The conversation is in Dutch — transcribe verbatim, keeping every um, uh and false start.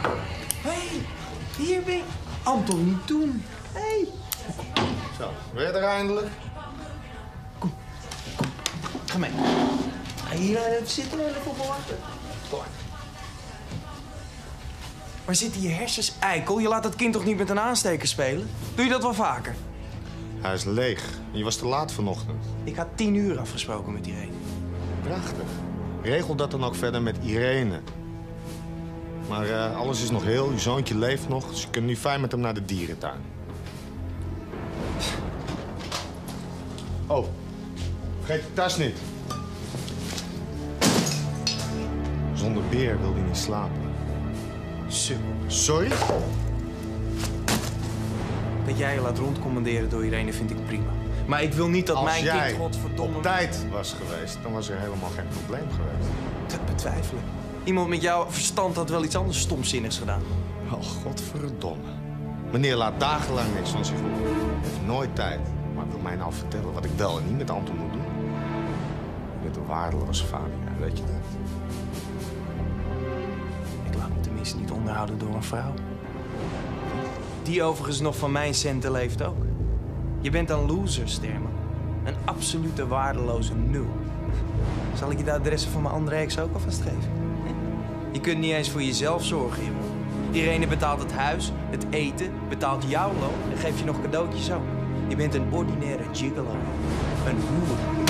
Hé, hey, hier ben je. Anton, niet doen. Hé. Hey. Zo, ben je er eindelijk? Kom, kom, ga mee. Hier uh, zitten we even op me wachten. Kom maar. Waar zitten je hersens, eikel? Je laat dat kind toch niet met een aansteker spelen? Doe je dat wel vaker? Hij is leeg. Je was te laat vanochtend. Ik had tien uur afgesproken met Irene. Prachtig. Regel dat dan ook verder met Irene. Maar uh, alles is nog heel, je zoontje leeft nog, dus je kunt nu fijn met hem naar de dierentuin. Oh, vergeet je tas niet. Zonder beer wil hij niet slapen. Suk. Sorry? Dat jij je laat rondcommanderen door Irene vind ik prima. Maar ik wil niet dat Als mijn jij kind, godverdomme... op tijd was geweest, dan was er helemaal geen probleem geweest. Dat betwijfel ik. Iemand met jouw verstand had wel iets anders stomzinnigs gedaan. Oh, godverdomme. Meneer laat dagenlang niks van zich horen. Heeft nooit tijd. Maar wil mij nou vertellen wat ik wel en niet met Anton moet doen? Je bent een waardeloze vader, weet je dat? Ik laat me tenminste niet onderhouden door een vrouw. Die overigens nog van mijn centen leeft ook. Je bent een loser, Sterman. Een absolute waardeloze nul. Zal ik je de adressen van mijn andere ex ook alvast geven? Je kunt niet eens voor jezelf zorgen, jongen. Irene betaalt het huis, het eten, betaalt jouw loon en geeft je nog cadeautjes ook. Je bent een ordinaire gigolo. Een hoer.